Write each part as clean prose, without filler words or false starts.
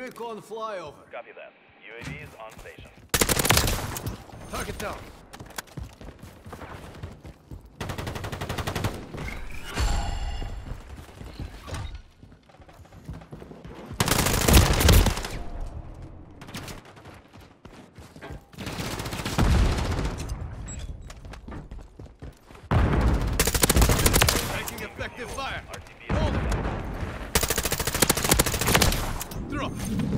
recon flyover. Copy that. UAV is on station. Target down. Taking effective fire. Hold it. Throw.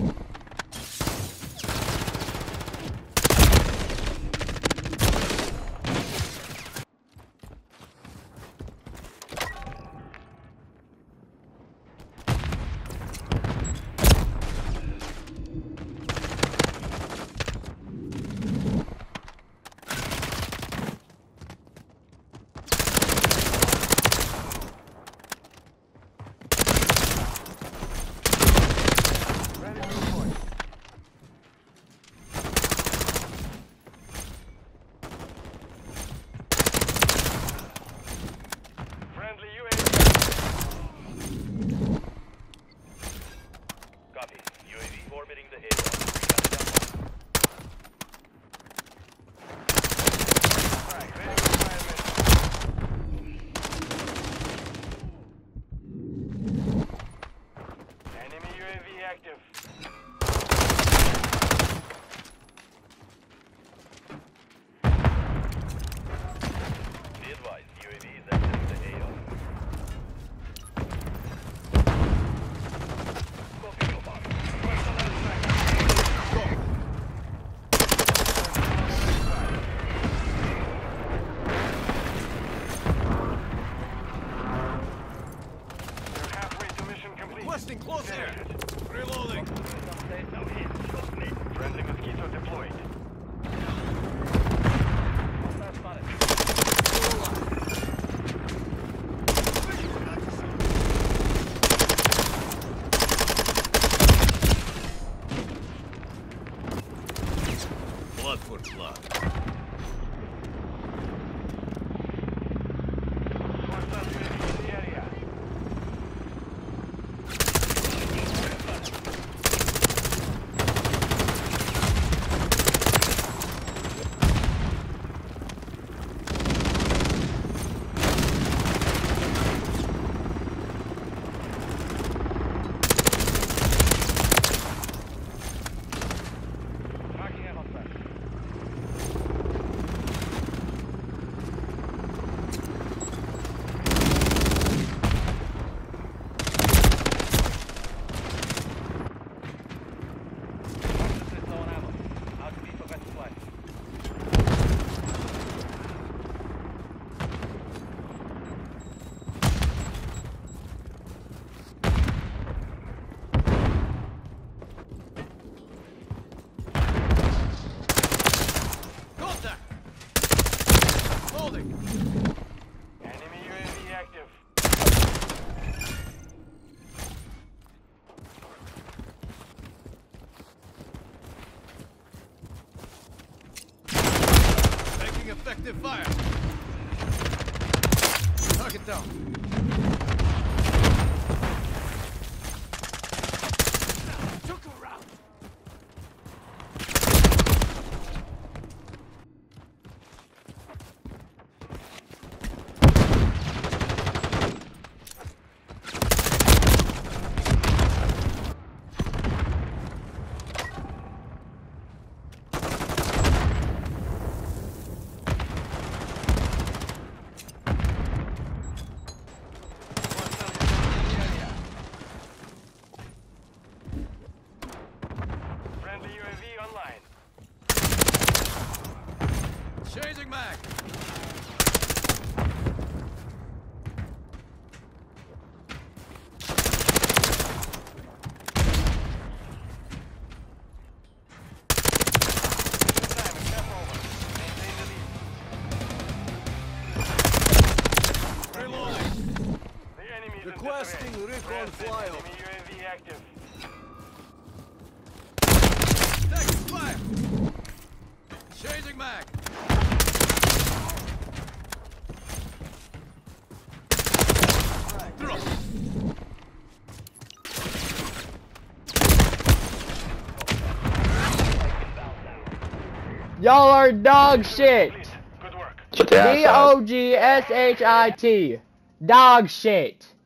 Orbiting the area. Enemy UAV active. Be advised, UAV is exiting the AO. Requesting close air. Reloading. Friendly mosquito deployed. Blood for blood. Enemy UAV active. Taking effective fire. Target down. Took a round. Changing mag. Reloading. Requesting recon flyover. Enemy UAV active. Taking fire. Changing mag. Throw. Y'all are dog shit. Good work. Shut your ass up. DOGSHIT. Dog shit.